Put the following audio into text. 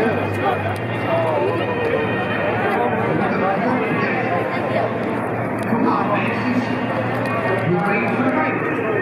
Come on, man. You ready for the race?